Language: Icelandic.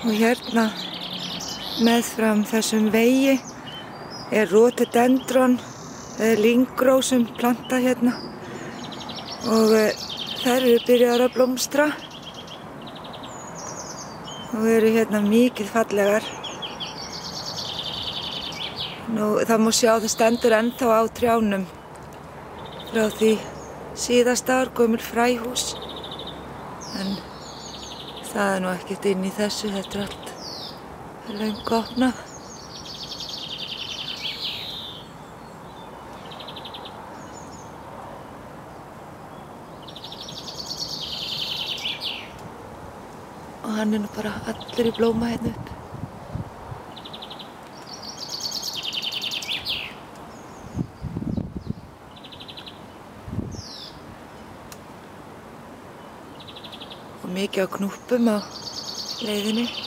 Og hérna meðfram þessum vegi rhododendron eða lyngrósum plantað hérna og þær eru byrjaðar að blómstra og eru hérna mikið fallegar. Nú, það má sjá, það stendur ennþá á trjánum frá því síðasta ár, gömul fræhús, en það nú ekkert inn í þessu, þetta allt löngu opnað. Og hann nú bara allur í blóma hérna upp. Og mikið á knúppum á leiðinni.